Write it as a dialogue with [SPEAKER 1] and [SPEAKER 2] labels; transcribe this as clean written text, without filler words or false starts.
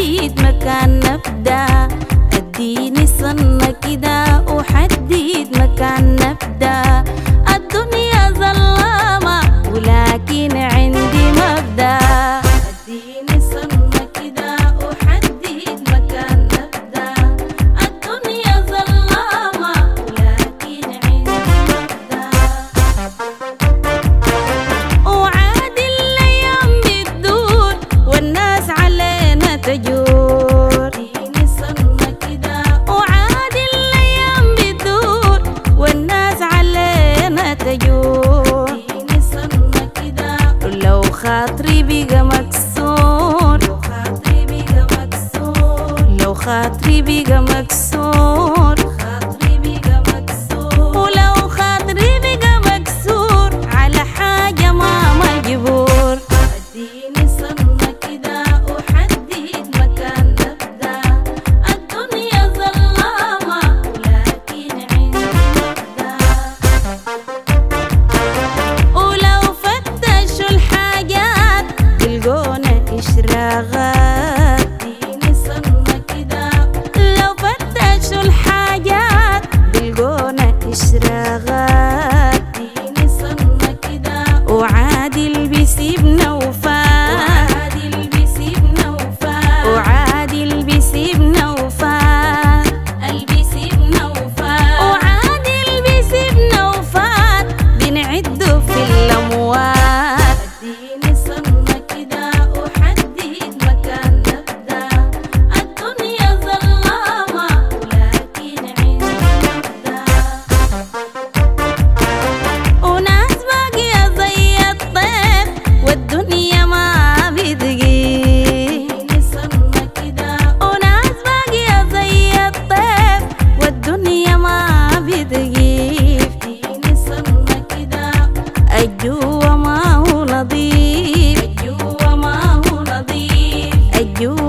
[SPEAKER 1] أحدد مكان نبدأ، اديني صنة كده وحدد مكان نبدأ. الدنيا ظلامة ولكن عندي مبدأ، اديني صنة كده وحدد مكان نبدأ. الدنيا ظلامة ولكن عندي مبدأ. وعاد الأيام بتدور والناس علينا تجور، اديني صنة كده. وعاد الأيام بتدور والناس علينا تجور، اديني صنة كده. لو خاطري بقى مكسور، لو خاطري بقى مكسور، لو خاطري بقى مكسور، خاطري بقى مكسور. ولو خاطري بقى مكسور على حاجة ما مجبور، اديني صنة كده وحدد مكان نبدأ. الدنيا ظلامة ولكن عندي مبدأ. ولو فتشوا الحاجات بيلقونا إشراقات، اديني صنة كده. لو فتشوا الحاجات بيلقونا إشراقات، اديني صنة كده. وعادل بيسيبنا وفات، وعادل بيسيبنا وفات، وعادل بيسيبنا وفات، بيسيبنا وفات. وعادل بيسيبنا وفات بنعده في الأموات، اديني صنة كده وحدد مكان نبدأ. الدنيا ظلامة ولكن عندي مبدأ. وناس باقية زي الطير والدنيا ما بتجيب، اديني صنة كده. وناس باقية زي الطير والدنيا ما بتجيب، اديني صنة كده. الجوا ما هو نظيف، الجوا ما هو نظيف، الجوا